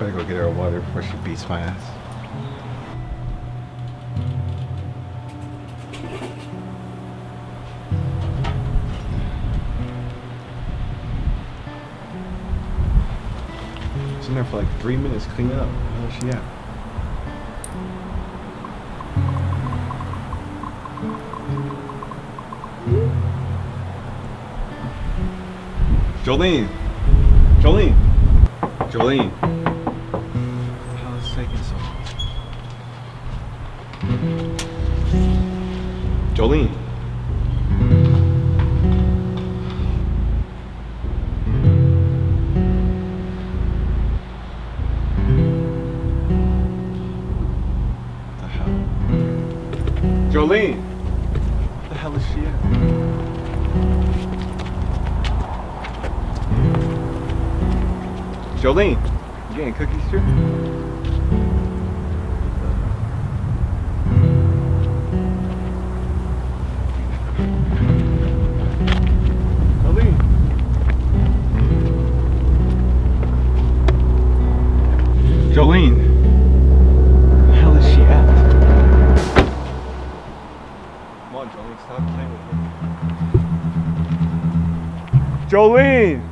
Better go get her a water before she beats my ass. She's in there for like 3 minutes cleaning up. Where's she at? Jolene! Jolene! Jolene! How is it taking so long? Jolene! What the hell? Jolene! What the hell is she at? Jolene, you getting cookies too? Jolene. Jolene. Where the hell is she at? Come on, Jolene, stop playing with me. Jolene!